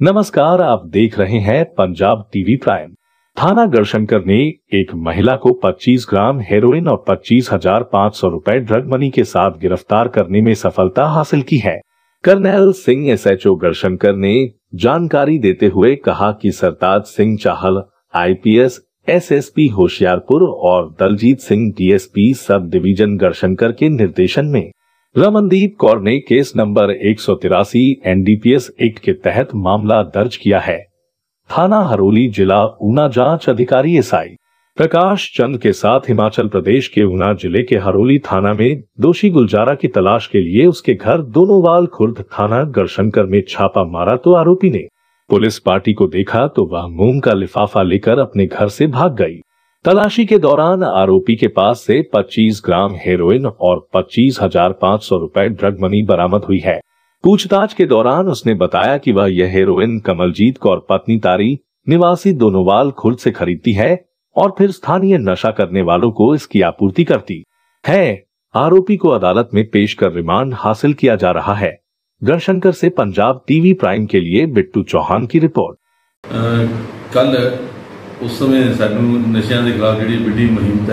नमस्कार, आप देख रहे हैं पंजाब टीवी प्राइम। थाना गढ़शंकर ने एक महिला को 25 ग्राम हेरोइन और 25,500 रुपए ड्रग मनी के साथ गिरफ्तार करने में सफलता हासिल की है। कर्नल सिंह एसएचओ गढ़शंकर ने जानकारी देते हुए कहा कि सरताज सिंह चाहल आईपीएस एसएसपी होशियारपुर और Daljit Singh DSP sub division Garhshankar के निर्देशन में रमनदीप कौर ने केस नंबर 183 एनडीपीएस एक्ट के तहत मामला दर्ज किया है। थाना हरोली जिला ऊना जांच अधिकारी एसआई प्रकाश चंद के साथ हिमाचल प्रदेश के ऊना जिले के हरोली थाना में दोषी गुलजारा की तलाश के लिए उसके घर दोनोवाल खुर्द थाना गढ़शंकर में छापा मारा तो आरोपी ने पुलिस पार्टी को देखा तो वह मूंग का लिफाफा लेकर अपने घर से भाग गई। तलाशी के दौरान आरोपी के पास से 25 ग्राम हेरोइन और 25,500 रुपए ड्रग मनी बरामद हुई है। पूछताछ के दौरान उसने बताया कि वह यह हेरोइन कमलजीत कौर पत्नी तारी निवासी दोनोवाल खुर्द से खरीदती है और फिर स्थानीय नशा करने वालों को इसकी आपूर्ति करती है। आरोपी को अदालत में पेश कर रिमांड हासिल किया जा रहा है। गढ़शंकर से पंजाब टीवी प्राइम के लिए बिट्टू चौहान की रिपोर्ट। कल उस समय सानू नशियां के खिलाफ जी बड़ी मुहिम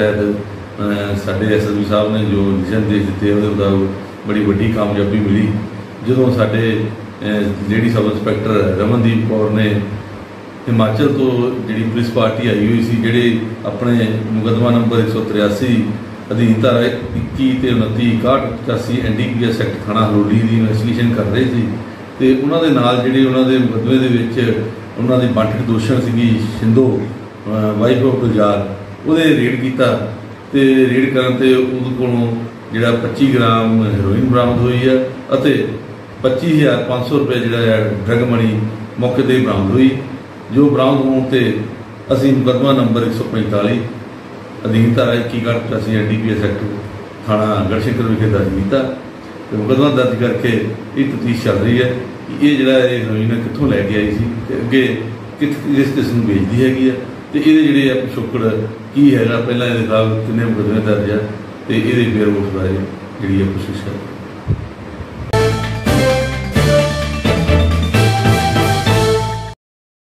तहत साडे एसएसपी साहब ने जो निर्देश दिते उसके बड़ी वड्डी कामयाबी मिली। जो साडे lady sub inspector Ramandeep Kaur ने हिमाचल तो जी पुलिस पार्टी आई हुई सी, जेडे अपने मुकदमा नंबर 183 अधीन धारा 21 ते 29 61 एनडीपीएस एक्ट थाना हरोली की इन्वेस्टिगेशन कर रहे थे। तो उन्होंने नाल जिहड़े उन्होंने मुकदमे दे विच उन्होंने बांटक दोषण सी शिंदो वाइफ ऑफ गुलजार उहदे रेड किया। तो रेड करन ते उहदे कोलों जिहड़ा 25 ग्राम हेरोइन बरामद हुई है और 25,500 रुपये जिहड़ा ड्रग मनी मौके पर बरामद हुई। जो बरामद होने ते असीं मुकदमा नंबर 145 अधीन धारा 21 एनडीपीएस एक्ट थाना गढ़शंकर विखे दर्ज किया। तो मुकदमा दर्ज करके ये तफ्तीश चल रही है कि ये जिहड़ा हेरोइन कित्थों लैके आई सी अगे किस किस्म बेचती हैगी। तो ये जिहड़े पिछोकड़ की है, पहला ये खिलाफ कितने मुकदमे दर्ज है, तो ये बेर उठ बारे जी कोशिश है।